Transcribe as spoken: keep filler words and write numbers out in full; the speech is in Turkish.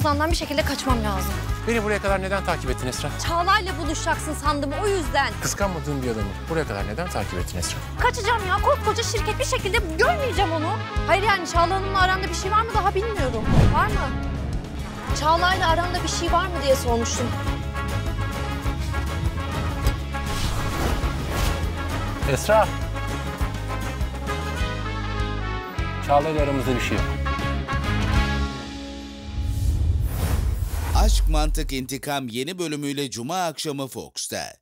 Ozan'dan bir şekilde kaçmam lazım. Beni buraya kadar neden takip ettin Esra? Çağla'yla buluşacaksın sandım o yüzden. Kıskanmadığın bir adamı buraya kadar neden takip ettin Esra? Kaçacağım ya, koskoca şirket, bir şekilde görmeyeceğim onu. Hayır yani Çağla Hanım'la aranda bir şey var mı daha bilmiyorum. Var mı? Çağla'yla aranda bir şey var mı diye sormuştum. Esra! Çağla ile aramızda bir şey yok. Aşk Mantık İntikam yeni bölümüyle Cuma akşamı Fox'ta.